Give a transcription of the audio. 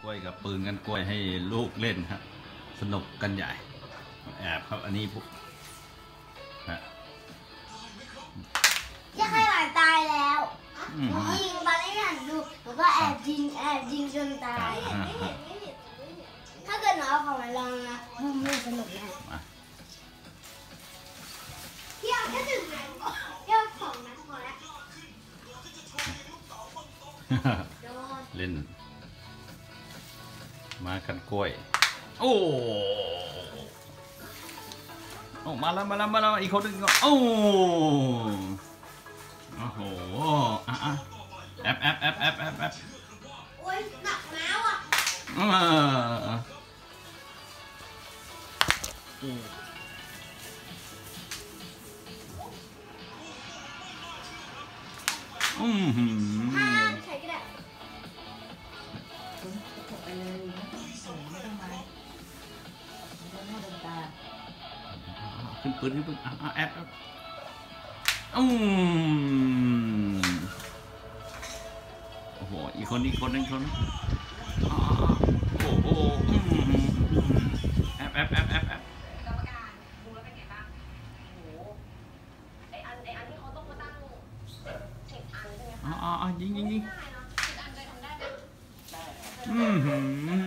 กล้วยกับปืนกันกล้วยให้ลูกเล่นครับสนุกกันใหญ่แอบครับอันนี้พวกฮะจะให้หลานตายแล้วยิงตอนนี้หันดูแล้วก็แอบยิงจนตายถ้าเกิดหนูเอาของมาลองนะมันสนุกแน่ที่เอาแค่ถึงไหนเที่ยวของนะพอแล้วเล่นมากันกล้วยโอ้มาแล้วอีกคนนึงก็โอ้โหแอบโอ้ยหนักแล้วอ่ะใช้ก็ได้ไปเลยไม่ต้องมาไม่ต้องตาขึ้นปืนแอบโอ้โหอีกคนนึงโอ้โหแอบกรรมการดูแล้วเป็นไงบ้างโอ้โหไออันที่เขาต้องมาตั้ง10 อันใช่ไหมคะยิง 10 อันเลยทำได้ไหมได้